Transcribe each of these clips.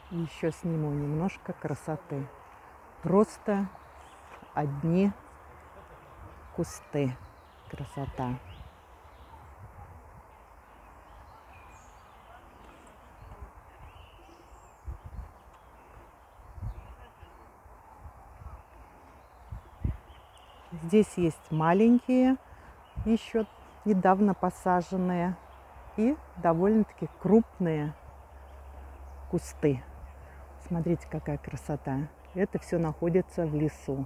Еще сниму немножко красоты. Просто одни кусты. Красота. Здесь есть маленькие, еще недавно посаженные, и довольно-таки крупные кусты. Смотрите, какая красота. Это все находится в лесу.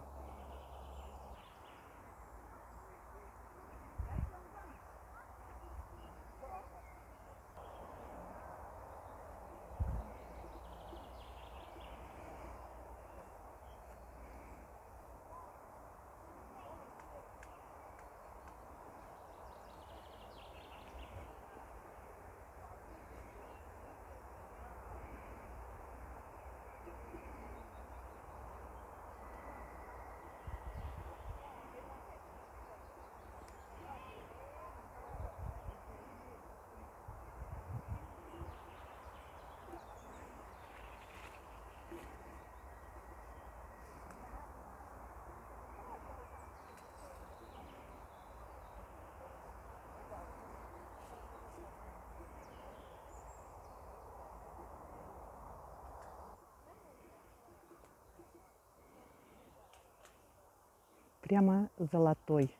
Прямо золотой.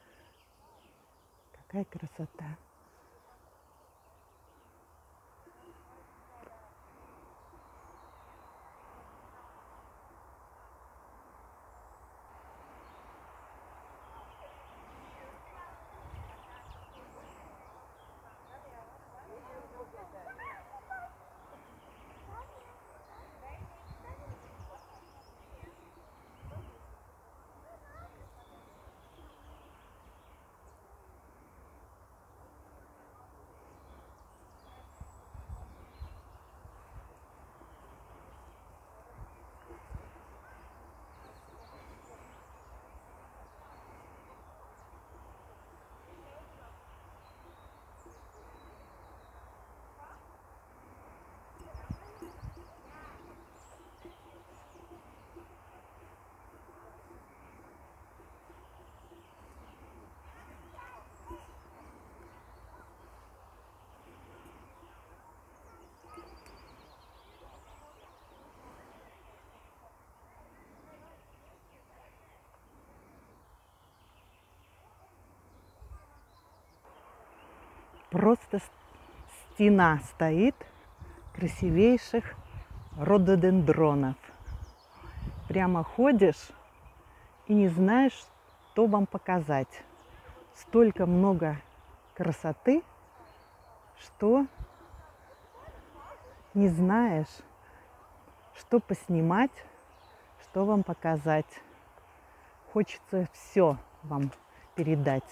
Какая красота. Просто стена стоит красивейших рододендронов. Прямо ходишь и не знаешь, что вам показать. Столько много красоты, что не знаешь, что поснимать, что вам показать. Хочется все вам передать.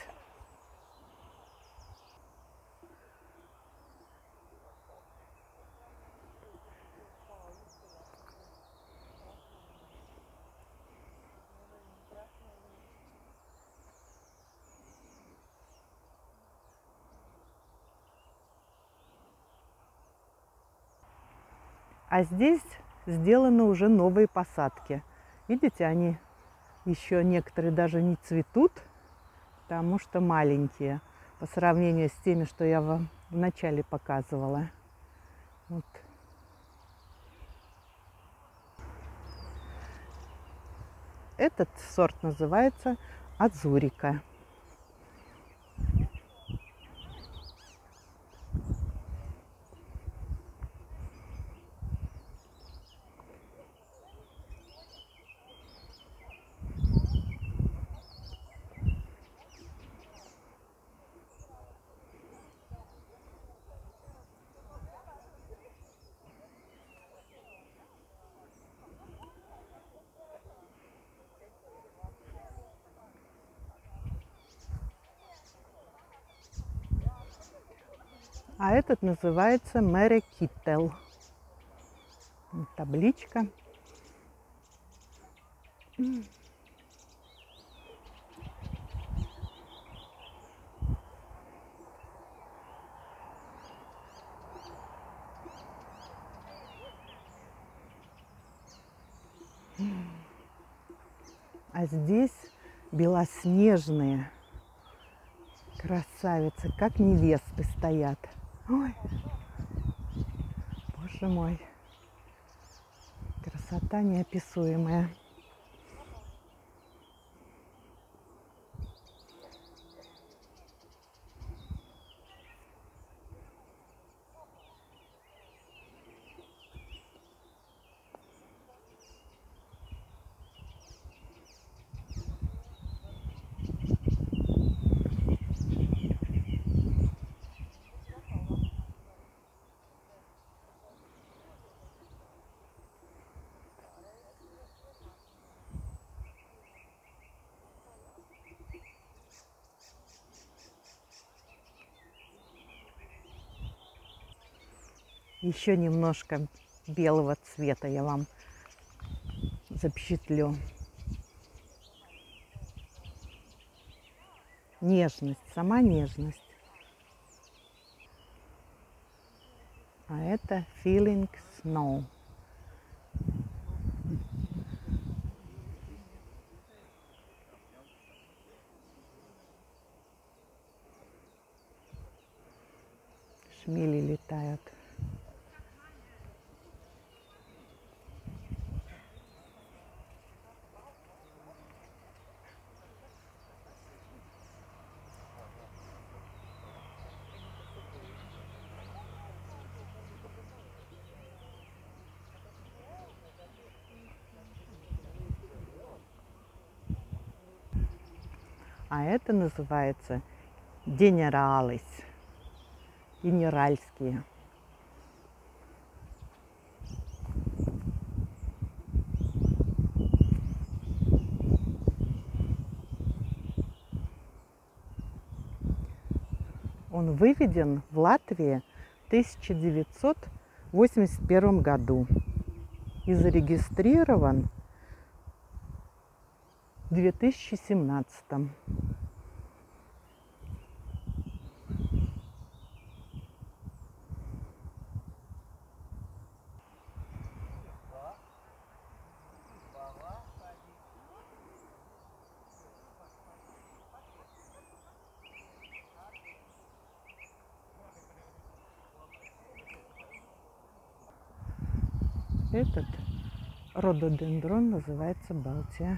А здесь сделаны уже новые посадки. Видите, они еще некоторые даже не цветут, потому что маленькие по сравнению с теми, что я вам вначале показывала. Вот. Этот сорт называется Азурика. А этот называется Мерекиттел. Табличка. А здесь белоснежные красавицы, как невесты стоят. Ой, боже мой, красота неописуемая. Еще немножко белого цвета я вам запечатлю. Нежность, сама нежность. А это Feeling Snow. Шмели летают. А это называется генералис, генеральские. Он выведен в Латвии в 1981 году и зарегистрирован в 2017. Этот рододендрон называется Балтия.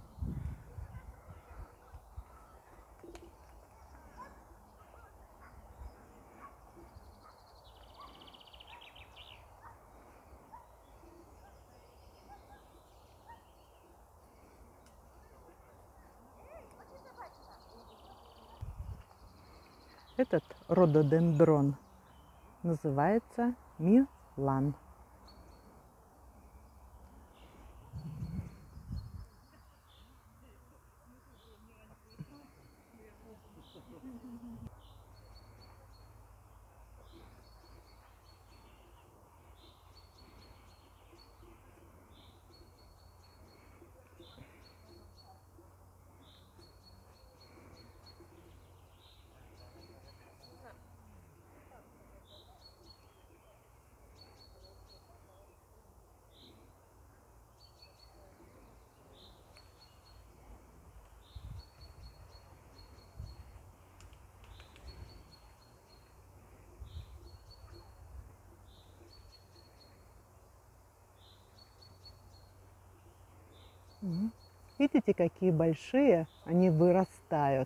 Этот рододендрон называется Милан. Видите, какие большие они вырастают.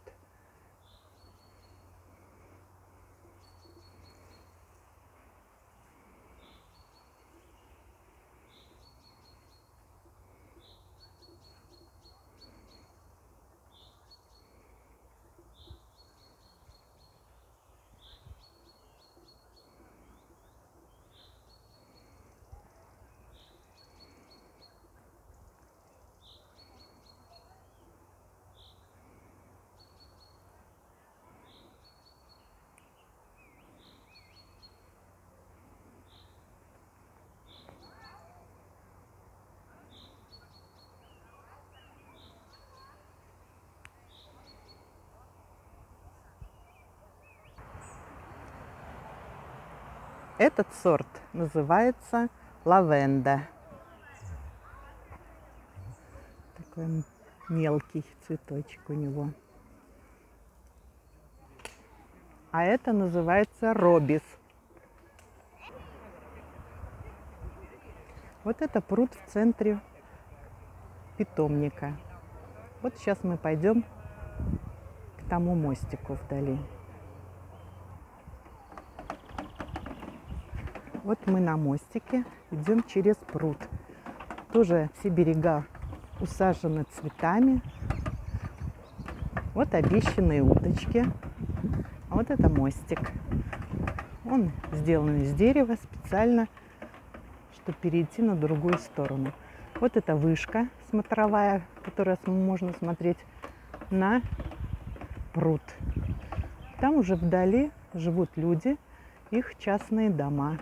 Этот сорт называется лавенда. Такой мелкий цветочек у него. А это называется робис. Вот это пруд в центре питомника. Вот сейчас мы пойдем к тому мостику вдали. Вот мы на мостике, идем через пруд. Тоже все берега усажены цветами. Вот обещанные уточки. А вот это мостик. Он сделан из дерева специально, чтобы перейти на другую сторону. Вот эта вышка смотровая, которая можно смотреть на пруд. Там уже вдали живут люди, их частные дома.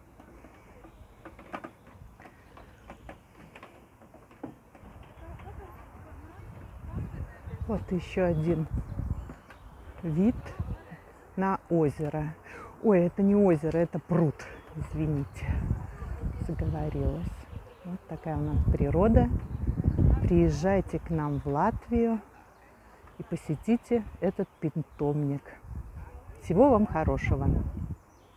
Вот еще один вид на озеро. Ой, это не озеро, это пруд. Извините, заговорилась. Вот такая у нас природа. Приезжайте к нам в Латвию и посетите этот питомник. Всего вам хорошего!